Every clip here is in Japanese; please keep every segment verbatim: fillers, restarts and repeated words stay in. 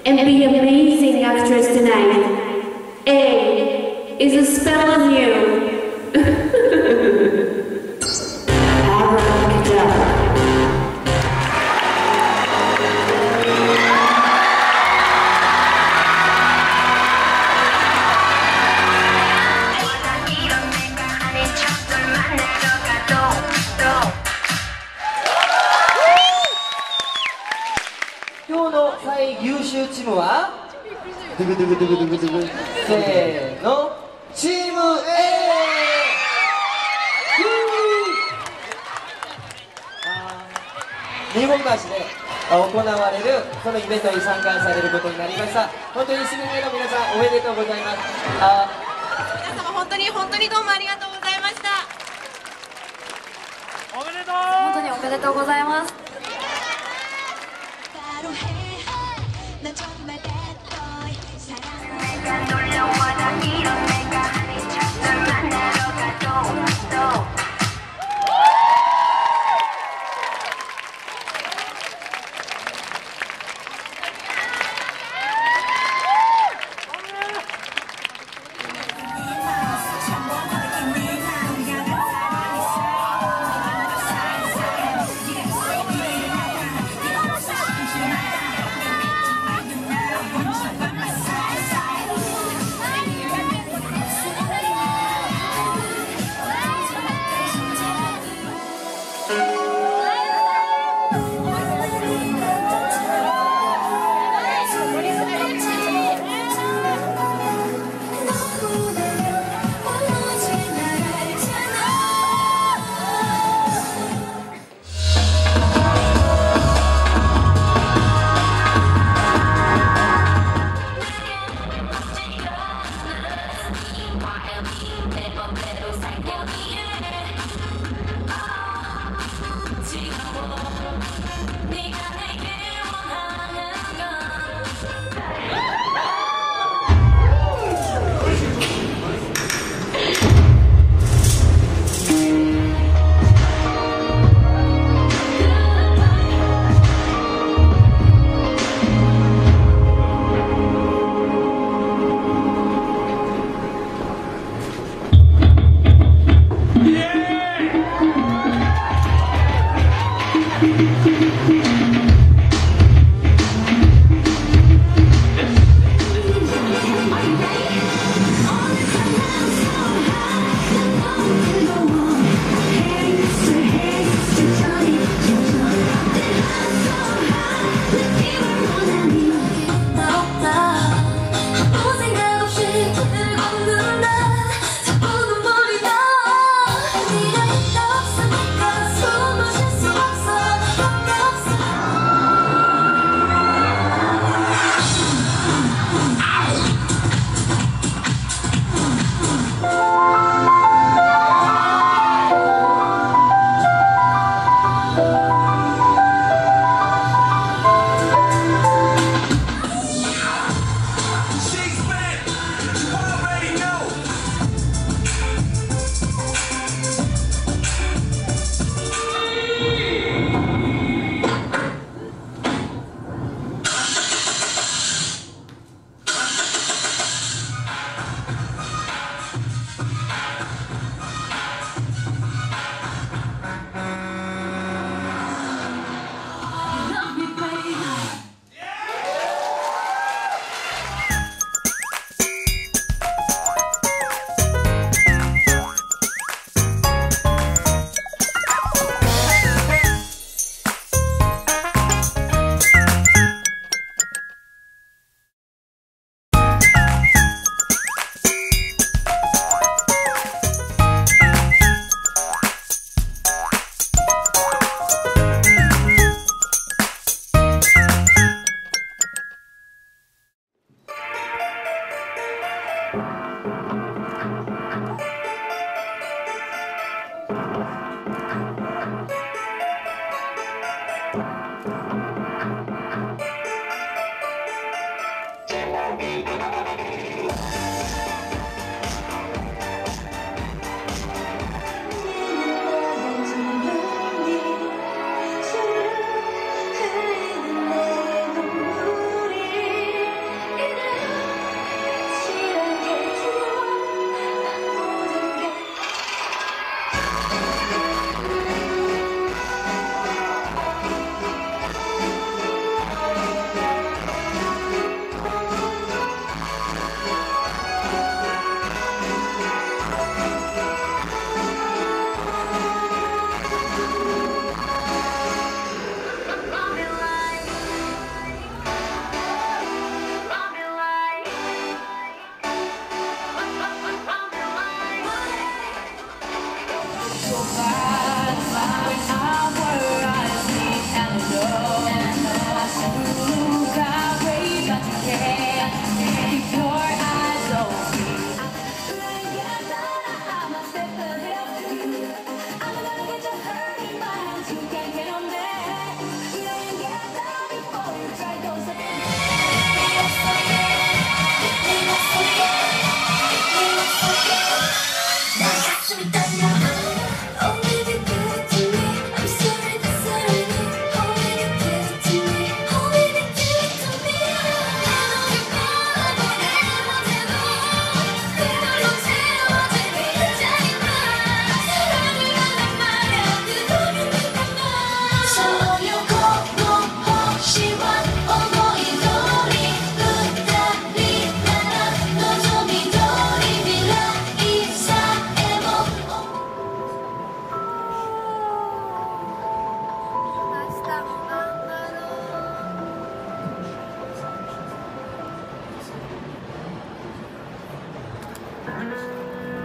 and be amazing actress tonight. A is a spell on you. Abracadabra. 今日の最優秀チームはドゥグドゥグドゥグドゥグドゥグせーのチーム A！ 日本橋で行われるそのイベントに参加されることになりました。本当に市民への皆さんおめでとうございます。あ皆様本当に本当にどうもありがとうございました。 おめでとう。 本当におめでとうございます。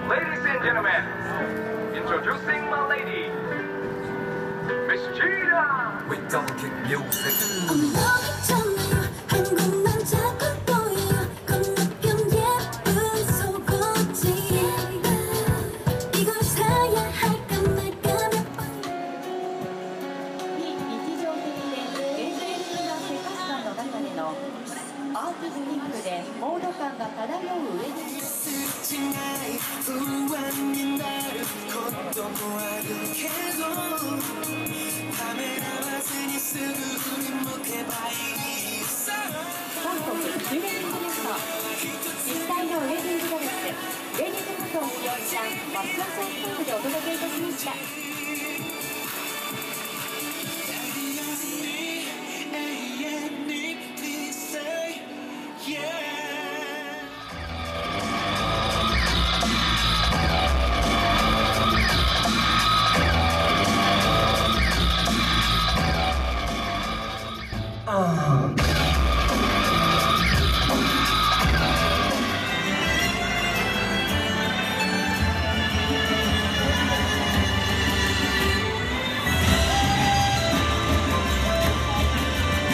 Ladies and gentlemen, introducing my lady, Miss Cheetah. We double kick music. 한국 남자가 보여 건너편 예쁜 속옷이 이걸 사야 할까 말까 몇 번 非日常的でエンジェリックな世界観の中でのアーティスティックでモード感が漂うウェディング韓国ウェディングリフト実際のウェディングドレスウェディングフォトを使用したファッションショースタイルでお届けいたしました。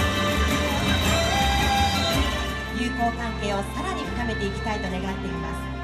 友好関係をさらに深めていきたいと願っています。